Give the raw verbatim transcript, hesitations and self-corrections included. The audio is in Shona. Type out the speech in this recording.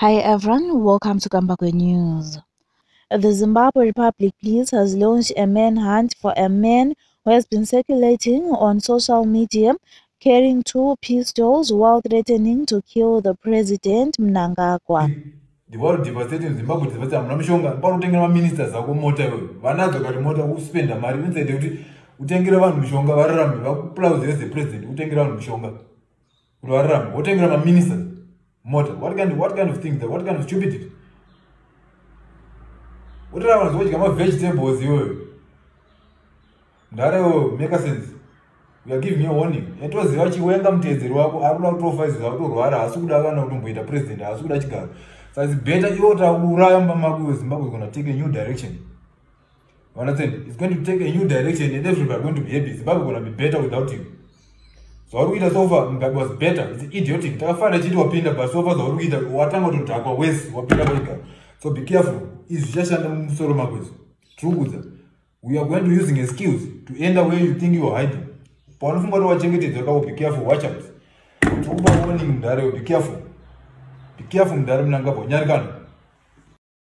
Hi everyone, welcome to Kambakwe News. The Zimbabwe Republic Police has launched a manhunt for a man who has been circulating on social media carrying two pistols while threatening to kill the president, Mnangagwa. The world devastating Zimbabwe devastating amnamishonga panotengira ministers ako mota iwe vanadzo kati mota uspenda mari instead kuti utengera vanhu mishonga vararame vakuplauze as the president utengera vanhu mishonga kuti vararame wotengira ma ministers mota what kind what kind of thing that what kind of stupidity what are vanhu vodya ma vegetables iwe ndarewo make sense. We are giving you a warning. Yatoziva chiwenga mutedzeri wako akuda kutofa izvo akutorwara hasi kuda kana kutomboita president hasi kuda chigaro. So it's better you to uraya mbamako Zimbabwe is going to take a new direction. You understand? It's going to take a new direction and everybody are going to be happy. Zimbabwe is going to be better without you. So what we did so far was better. It's idiotic. Takafara chiti wapinda but so far so what we did watanga kutakwa west wapinda kweka. So be careful. It's just under musoro makwezi. True. We are going to using excuse to end where you think you are hiding. Panofunga kuti wachengetedza kako be careful, watch out. Tokupa warning mudare, be careful. Be careful mudare Mnangagwa, nyarikano.